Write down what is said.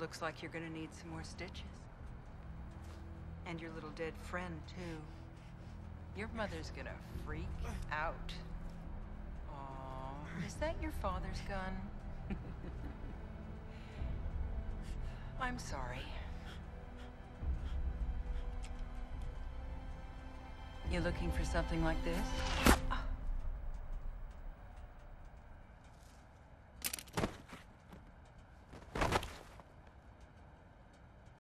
Looks like you're gonna need some more stitches. And your little dead friend, too. Your mother's gonna freak out. Aw, is that your father's gun? I'm sorry. You looking for something like this?